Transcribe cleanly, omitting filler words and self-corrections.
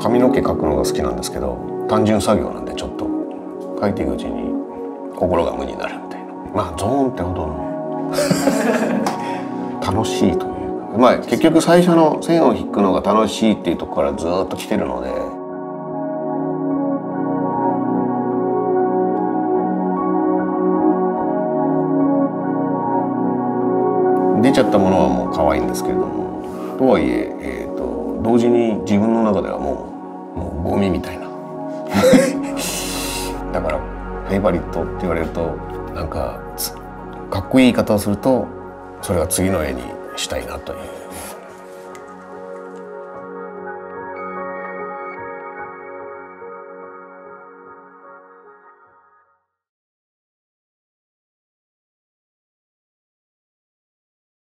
髪の毛描くのが好きなんですけど、単純作業なんでちょっと描いていくうちに心が無になるみたいな。まあゾーンってほどの楽しいというか、まあ結局最初の線を引くのが楽しいっていうところからずっと来てるので。出ちゃったものはもう可愛いんですけれども、とはいえ同時に自分の中ではもうゴミみたいなだからフェイバリットって言われるとなんかかっこいい言い方をするとそれが次の絵にしたいなという。